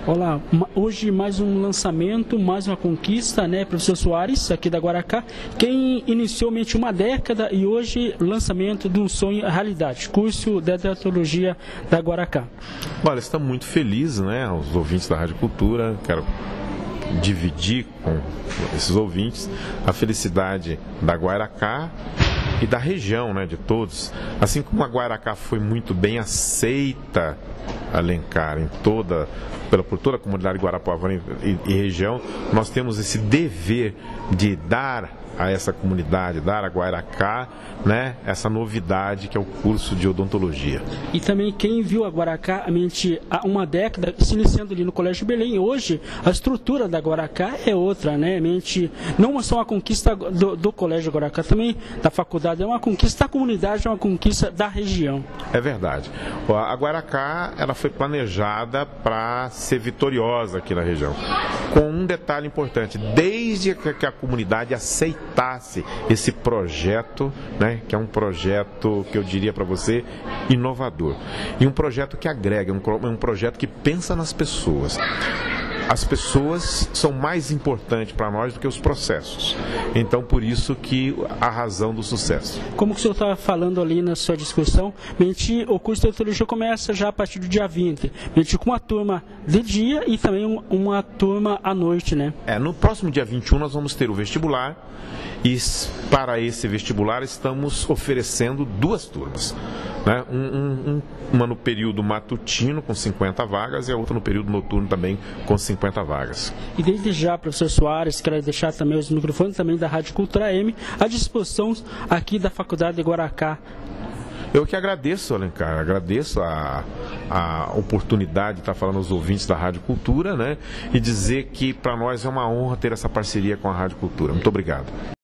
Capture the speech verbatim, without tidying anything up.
Olá, hoje mais um lançamento, mais uma conquista, né, professor Soares, aqui da Guaracá, quem iniciou mente uma década e hoje lançamento de um sonho à realidade, curso de Odontologia da Guaracá. Olha, estamos muito felizes, né, os ouvintes da Rádio Cultura, quero dividir com esses ouvintes a felicidade da Guaracá e da região, né, de todos. Assim como a Guaracá foi muito bem aceita, Alencar, em toda, pela, por toda a comunidade Guarapuava e, e região, nós temos esse dever de dar a essa comunidade, dar a Guaracá, né, essa novidade que é o curso de odontologia. E também quem viu a Guaracá há uma década, se iniciando ali no Colégio Belém, hoje a estrutura da Guaracá é outra, né? Mente, não só uma conquista do, do Colégio Guaracá, também da faculdade, é uma conquista da comunidade, é uma conquista da região. É verdade. A Guaracá, ela foi planejada para ser vitoriosa aqui na região, com um detalhe importante: desde que a comunidade aceita esse projeto, né, que é um projeto que eu diria para você inovador, e um projeto que agrega, um, um projeto que pensa nas pessoas. As pessoas são mais importantes para nós do que os processos. Então, por isso que a razão do sucesso. Como o senhor estava falando ali na sua discussão, mente, o curso de odontologia começa já a partir do dia vinte, mente, com uma turma de dia e também um, uma turma à noite, né? É, no próximo dia vinte e um nós vamos ter o vestibular e para esse vestibular estamos oferecendo duas turmas, né? Um, um, uma no período matutino com cinquenta vagas e a outra no período noturno também com cinquenta vagas. E desde já, professor Soares, quero deixar também os microfones também da Rádio Cultura M à disposição aqui da Faculdade de Guaracá. Eu que agradeço, Alencar, agradeço a, a oportunidade de estar falando aos ouvintes da Rádio Cultura, né, e dizer que para nós é uma honra ter essa parceria com a Rádio Cultura. Muito obrigado.